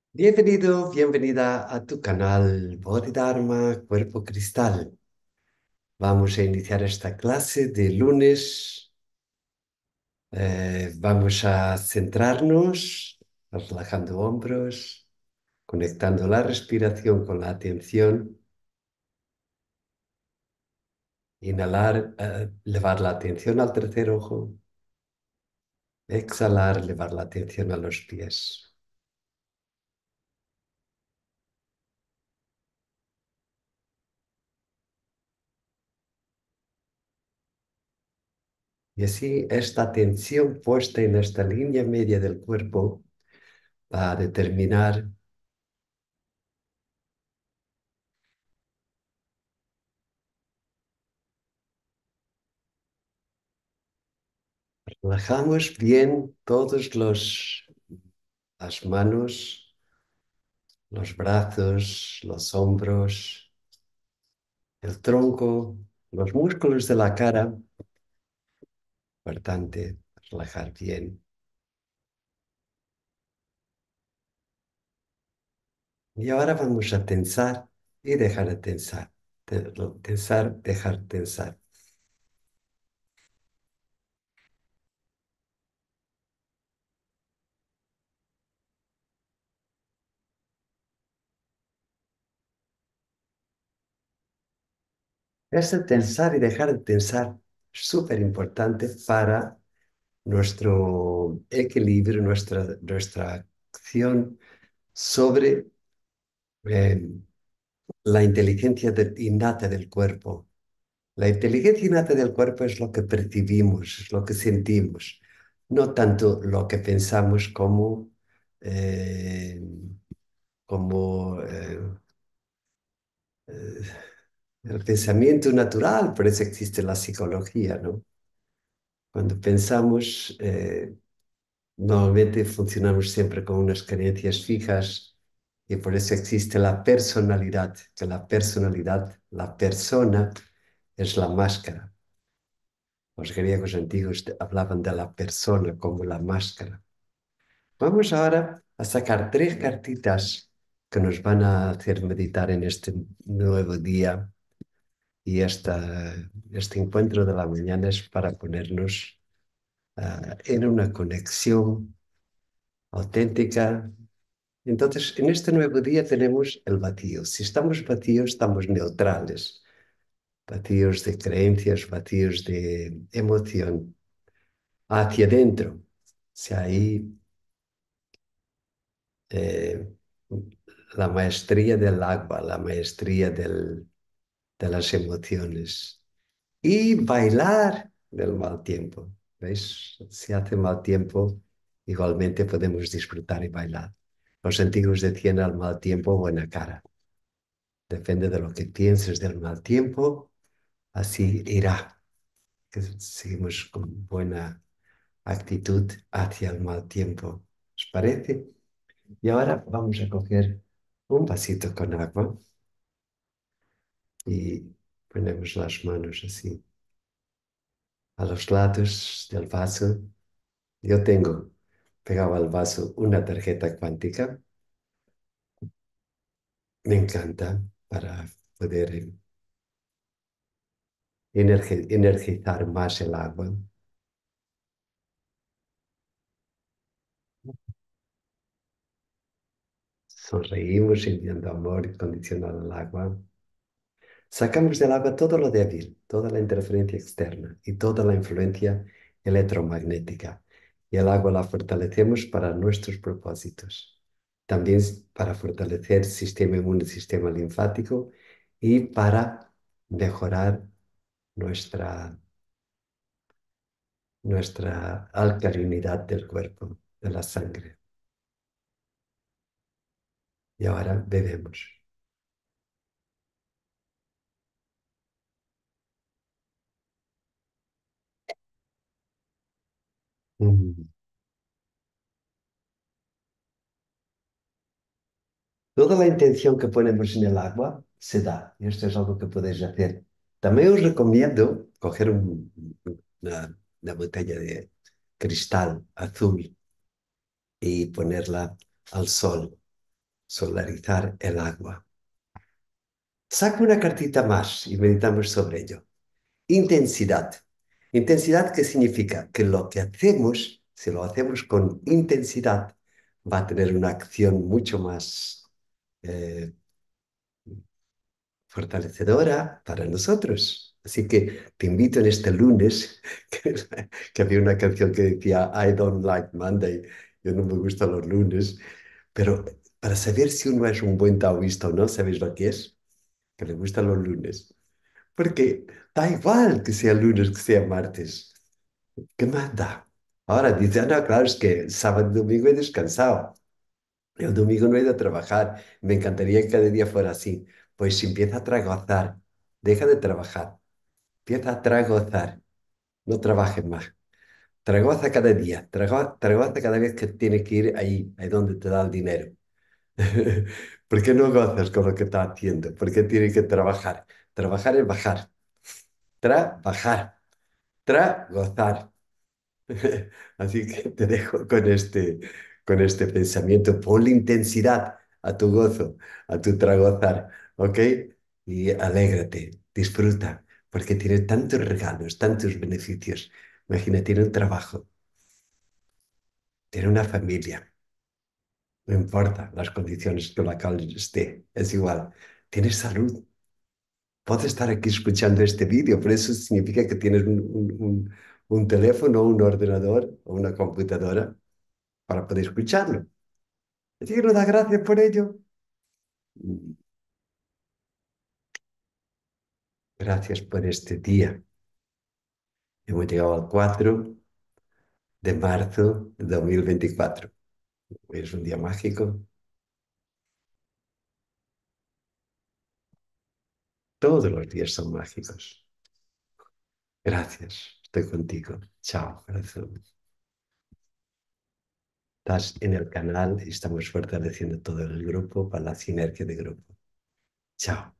Bienvenido, bienvenida a tu canal Bodhidharma Cuerpo Cristal. Vamos a iniciar esta clase de lunes. Vamos a centrarnos, relajando hombros, conectando la respiración con la atención. Inhalar, llevar la atención al tercer ojo. Exhalar, llevar la atención a los pies. Y así esta atención puesta en esta línea media del cuerpo va a determinar. Relajamos bien todas las manos, los brazos, los hombros, el tronco, los músculos de la cara. Importante relajar bien. Y ahora vamos a tensar y dejar de tensar. Tensar, dejar tensar. Este tensar y dejar de tensar es súper importante para nuestro equilibrio, nuestra acción sobre eh, la inteligencia innata del cuerpo. La inteligencia innata del cuerpo es lo que percibimos, es lo que sentimos, no tanto lo que pensamos eh, como eh, el pensamiento natural, por eso existe la psicología, ¿no? Cuando pensamos, normalmente funcionamos siempre con unas creencias fijas y por eso existe la personalidad, que la personalidad, la persona, es la máscara. Los griegos antiguos hablaban de la persona como la máscara. Vamos ahora a sacar tres cartitas que nos van a hacer meditar en este nuevo día y este encuentro de la mañana es para ponernos en una conexión auténtica. Entonces, en este nuevo día tenemos el vacío. Si estamos vacíos, estamos neutrales, vacíos de creencias, vacíos de emoción. Hacia adentro. Si ahí eh, la maestría del agua, la maestría de las emociones. Y bailar del mal tiempo. ¿Veis? Si hace mal tiempo, igualmente podemos disfrutar y bailar. Los antiguos decían al mal tiempo buena cara. Depende de lo que pienses del mal tiempo, así irá. Que seguimos con buena actitud hacia el mal tiempo. ¿Os parece? Y ahora vamos a coger un vasito con agua y ponemos las manos así a los lados del vaso. Yo tengo pegado al vaso una tarjeta cuántica. Me encanta para poder energizar más el agua. Sonreímos enviando amor incondicional al agua. Sacamos del agua todo lo débil, toda la interferencia externa y toda la influencia electromagnética. Y el agua la fortalecemos para nuestros propósitos. También para fortalecer sistema inmune, sistema linfático y para mejorar nuestra, nuestra alcalinidad del cuerpo, de la sangre. Y ahora bebemos. Mm. Toda la intención que ponemos en el agua se da. Y esto es algo que podéis hacer. También os recomiendo coger una botella de cristal azul y ponerla al sol. solarizar el agua. Saco una cartita más y meditamos sobre ello. Intensidad. Intensidad, ¿qué significa? Que lo que hacemos, si lo hacemos con intensidad, va a tener una acción mucho más eh, fortalecedora para nosotros. Así que te invito en este lunes, que, que había una canción que decía I don't like Monday, yo no me gustan los lunes, pero para saber si uno es un buen taoísta o no, ¿sabéis lo que es? Que le gustan los lunes. Porque da igual que sea lunes, que sea martes. ¿Qué más da? Ahora dice, no, claro, es que sábado y domingo he descansado. El domingo no he ido a trabajar. Me encantaría que cada día fuera así. Pues empieza a tragozar. Deja de trabajar. Empieza a tragozar. No trabajes más. Tragoza cada día. Tragoza cada vez que tienes que ir ahí donde te da el dinero. ¿Por qué no gozas con lo que estás haciendo? ¿Por qué tienes que trabajar? Trabajar es bajar. Trabajar. Gozar. Así que te dejo con este pensamiento. Ponle intensidad a tu gozo, a tu tragozar, ¿ok? Y alégrate, disfruta, porque tiene tantos regalos, tantos beneficios. Imagina, tiene un trabajo, tiene una familia, no importa las condiciones con las que esté, es igual. Tienes salud. Puedes estar aquí escuchando este vídeo, pero eso significa que tienes un teléfono, un ordenador o una computadora para poder escucharlo. Así que nos da gracias por ello. Gracias por este día. Hemos llegado al 4 de marzo de 2024. Es un día mágico. Todos los días son mágicos. Gracias. Estoy contigo. Chao, corazón. Estás en el canal y estamos fortaleciendo todo el grupo para la sinergia de grupo. Chao.